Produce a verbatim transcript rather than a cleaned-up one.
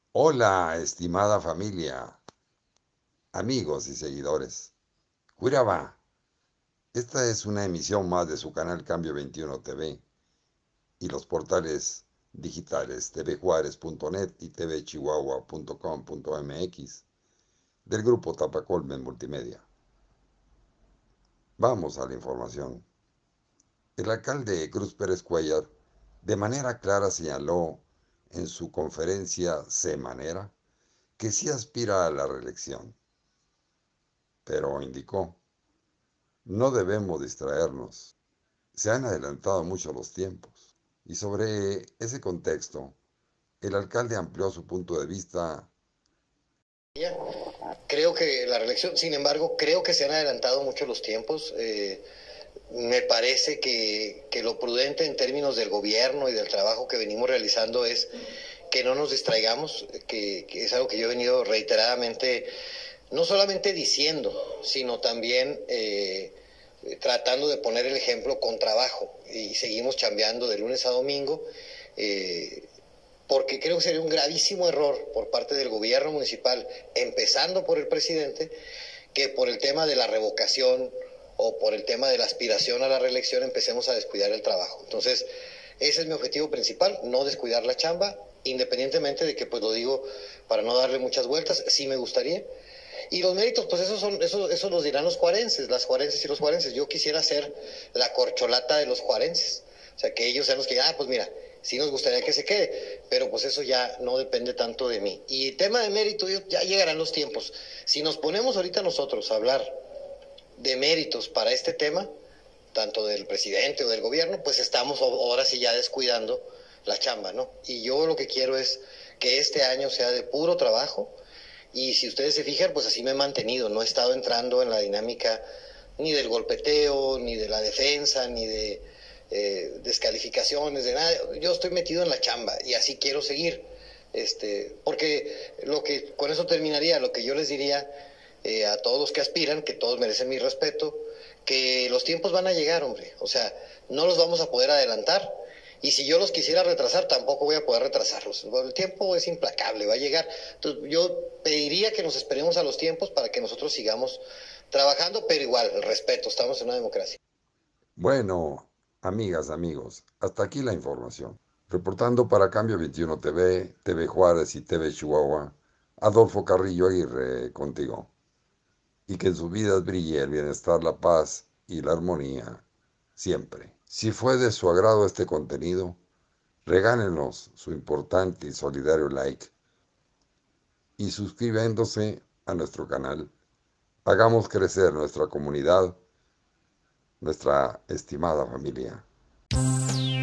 Hola, estimada familia, amigos y seguidores. Cuiraba, esta es una emisión más de su canal Cambio veintiuno T V y los portales digitales t v juárez punto net y t v chihuahua punto com punto m x del grupo Tapacolmen Multimedia. Vamos a la información. El alcalde Cruz Pérez Cuellar de manera clara señaló en su conferencia semanera que sí aspira a la reelección, pero indicó: no debemos distraernos. Se han adelantado mucho los tiempos. Y sobre ese contexto, el alcalde amplió su punto de vista. Creo que la reelección, sin embargo, creo que se han adelantado mucho los tiempos. Eh, me parece que, que lo prudente en términos del gobierno y del trabajo que venimos realizando es que no nos distraigamos, que, que es algo que yo he venido reiteradamente, no solamente diciendo, sino también eh, tratando de poner el ejemplo con trabajo. Y seguimos chambeando de lunes a domingo. Eh, porque creo que sería un gravísimo error por parte del gobierno municipal, empezando por el presidente, que por el tema de la revocación o por el tema de la aspiración a la reelección empecemos a descuidar el trabajo. Entonces, ese es mi objetivo principal, no descuidar la chamba, independientemente de que, pues lo digo para no darle muchas vueltas, sí me gustaría. Y los méritos, pues esos son, esos, esos los dirán los juarenses, las juarenses y los juarenses. Yo quisiera ser la corcholata de los juarenses. O sea, que ellos sean los que digan, ah, pues mira, sí nos gustaría que se quede, pero pues eso ya no depende tanto de mí. Y tema de mérito, ya llegarán los tiempos. Si nos ponemos ahorita nosotros a hablar de méritos para este tema, tanto del presidente o del gobierno, pues estamos ahora sí ya descuidando la chamba, ¿no? Y yo lo que quiero es que este año sea de puro trabajo, y si ustedes se fijan, pues así me he mantenido, no he estado entrando en la dinámica ni del golpeteo, ni de la defensa, ni de eh, descalificaciones, de nada. Yo estoy metido en la chamba y así quiero seguir. Este, porque lo que con eso terminaría, lo que yo les diría eh, a todos los que aspiran, que todos merecen mi respeto, que los tiempos van a llegar, hombre. O sea, no los vamos a poder adelantar. Y si yo los quisiera retrasar, tampoco voy a poder retrasarlos. El tiempo es implacable, va a llegar. Entonces, yo pediría que nos esperemos a los tiempos para que nosotros sigamos trabajando, pero igual, el respeto, estamos en una democracia. Bueno, amigas, amigos, hasta aquí la información. Reportando para Cambio veintiuno T V, T V Juárez y T V Chihuahua, Adolfo Carrillo Aguirre contigo. Y que en sus vidas brille el bienestar, la paz y la armonía siempre. Si fue de su agrado este contenido, regálenos su importante y solidario like y suscribiéndose a nuestro canal. Hagamos crecer nuestra comunidad, nuestra estimada familia.